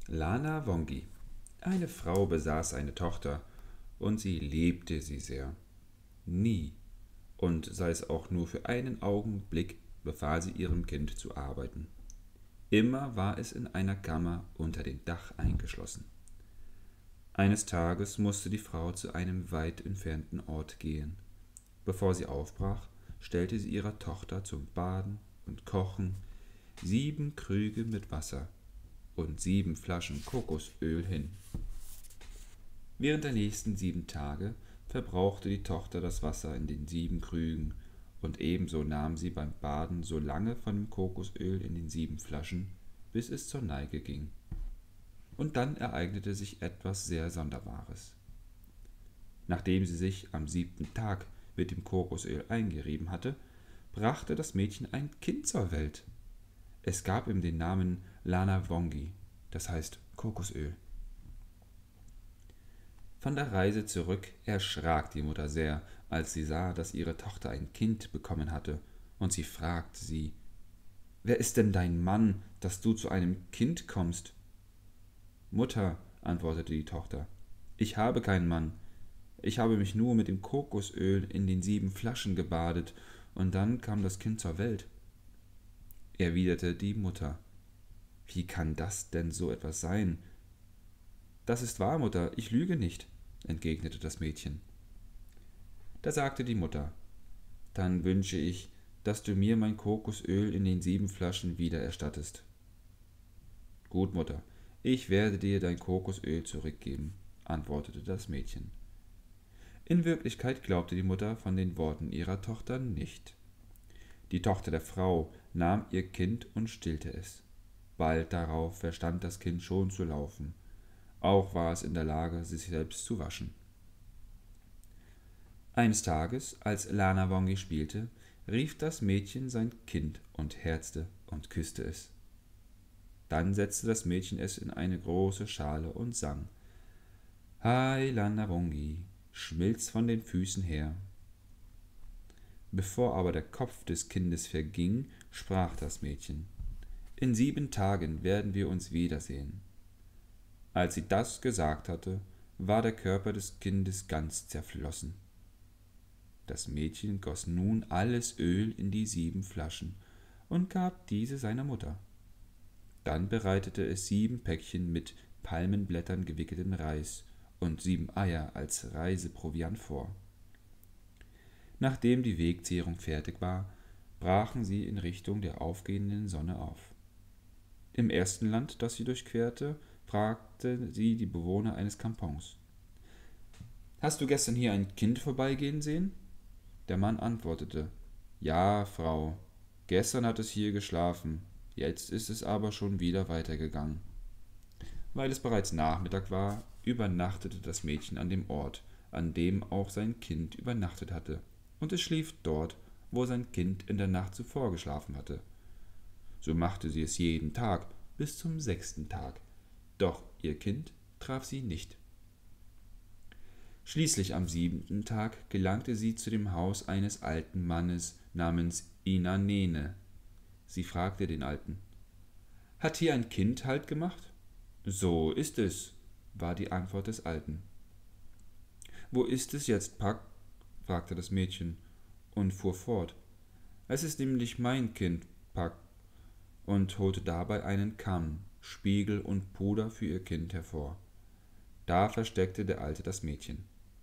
Lana Wongi. Eine Frau besaß eine Tochter, und sie liebte sie sehr. Nie, und sei es auch nur für einen Augenblick, befahl sie ihrem Kind zu arbeiten. Immer war es in einer Kammer unter dem Dach eingeschlossen. Eines Tages musste die Frau zu einem weit entfernten Ort gehen. Bevor sie aufbrach, stellte sie ihrer Tochter zum Baden und Kochen 7 Krüge mit Wasser und 7 Flaschen Kokosöl hin. Während der nächsten 7 Tage verbrauchte die Tochter das Wasser in den 7 Krügen, und ebenso nahm sie beim Baden so lange von dem Kokosöl in den 7 Flaschen, bis es zur Neige ging. Und dann ereignete sich etwas sehr Sonderbares. Nachdem sie sich am 7. Tag mit dem Kokosöl eingerieben hatte, brachte das Mädchen ein Kind zur Welt. Es gab ihm den Namen Lana Wongi, das heißt Kokosöl. Von der Reise zurück erschrak die Mutter sehr, als sie sah, dass ihre Tochter ein Kind bekommen hatte, und sie fragte sie: »Wer ist denn dein Mann, dass du zu einem Kind kommst?« »Mutter«, antwortete die Tochter, »ich habe keinen Mann. Ich habe mich nur mit dem Kokosöl in den 7 Flaschen gebadet, und dann kam das Kind zur Welt.« Erwiderte die Mutter: »Wie kann das denn so etwas sein?« »Das ist wahr, Mutter, ich lüge nicht«, entgegnete das Mädchen. Da sagte die Mutter: »Dann wünsche ich, dass du mir mein Kokosöl in den 7 Flaschen wiedererstattest.« »Gut, Mutter, ich werde dir dein Kokosöl zurückgeben«, antwortete das Mädchen. In Wirklichkeit glaubte die Mutter von den Worten ihrer Tochter nicht. Die Tochter der Frau nahm ihr Kind und stillte es. Bald darauf verstand das Kind schon zu laufen. Auch war es in der Lage, sich selbst zu waschen. Eines Tages, als Lana Wongi spielte, rief das Mädchen sein Kind und herzte und küsste es. Dann setzte das Mädchen es in eine große Schale und sang: »Hai Lana Wongi, schmilz von den Füßen her.« Bevor aber der Kopf des Kindes verging, sprach das Mädchen: »In 7 Tagen werden wir uns wiedersehen.« Als sie das gesagt hatte, war der Körper des Kindes ganz zerflossen. Das Mädchen goss nun alles Öl in die 7 Flaschen und gab diese seiner Mutter. Dann bereitete es 7 Päckchen mit Palmenblättern gewickeltem Reis und 7 Eier als Reiseproviant vor. Nachdem die Wegzehrung fertig war, brachen sie in Richtung der aufgehenden Sonne auf. Im ersten Land, das sie durchquerte, fragte sie die Bewohner eines Kampons: »Hast du gestern hier ein Kind vorbeigehen sehen?« Der Mann antwortete: »Ja, Frau, gestern hat es hier geschlafen, jetzt ist es aber schon wieder weitergegangen.« Weil es bereits Nachmittag war, übernachtete das Mädchen an dem Ort, an dem auch sein Kind übernachtet hatte, und es schlief dort, wo sein Kind in der Nacht zuvor geschlafen hatte. So machte sie es jeden Tag bis zum 6. Tag, doch ihr Kind traf sie nicht. Schließlich am 7. Tag gelangte sie zu dem Haus eines alten Mannes namens Inanene. Sie fragte den Alten: »Hat hier ein Kind Halt gemacht?« »So ist es«, war die Antwort des Alten. »Wo ist es jetzt, Pak?«, fragte das Mädchen und fuhr fort: »Es ist nämlich mein Kind, Pak«, und holte dabei einen Kamm, Spiegel und Puder für ihr Kind hervor. Da versteckte der Alte das Mädchen.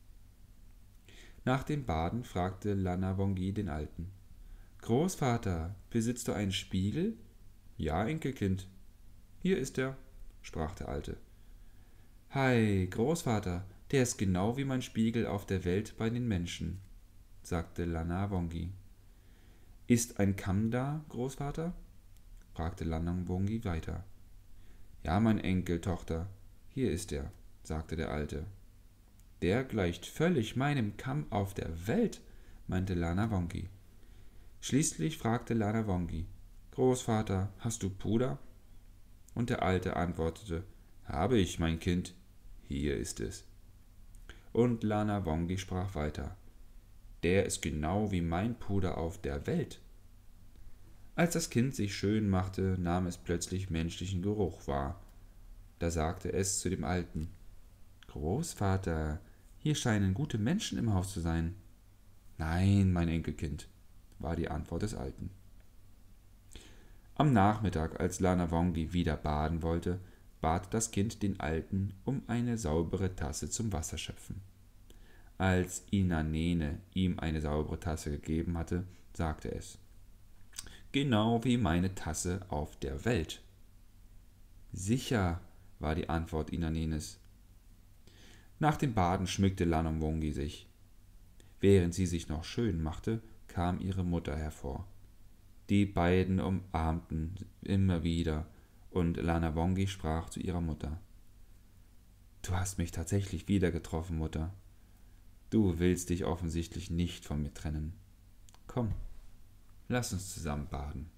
Nach dem Baden fragte Lana Wongi den Alten: »Großvater, besitzt du einen Spiegel?« »Ja, Enkelkind.« »Hier ist er«, sprach der Alte. »Hei, Großvater, der ist genau wie mein Spiegel auf der Welt bei den Menschen«, sagte Lana Wongi. »Ist ein Kamm da, Großvater?« fragte Lana Wongi weiter. »Ja, mein Enkel, Tochter, hier ist er«, sagte der Alte. »Der gleicht völlig meinem Kamm auf der Welt«, meinte Lana Wongi. Schließlich fragte Lana Wongi: »Großvater, hast du Puder?« Und der Alte antwortete: »Habe ich, mein Kind, hier ist es.« Und Lana Wongi sprach weiter: »Der ist genau wie mein Puder auf der Welt.« Als das Kind sich schön machte, nahm es plötzlich menschlichen Geruch wahr. Da sagte es zu dem Alten: »Großvater, hier scheinen gute Menschen im Haus zu sein.« »Nein, mein Enkelkind«, war die Antwort des Alten. Am Nachmittag, als Lana Wongbi wieder baden wollte, bat das Kind den Alten um eine saubere Tasse zum Wasserschöpfen. Als Inanene ihm eine saubere Tasse gegeben hatte, sagte es: »Genau wie meine Tasse auf der Welt.« »Sicher«, war die Antwort Inanenes. Nach dem Baden schmückte Lana Wongbi sich. Während sie sich noch schön machte, kam ihre Mutter hervor. Die beiden umarmten immer wieder, und Lana Wongbi sprach zu ihrer Mutter: »Du hast mich tatsächlich wieder getroffen, Mutter. Du willst dich offensichtlich nicht von mir trennen. Komm, lass uns zusammen baden.«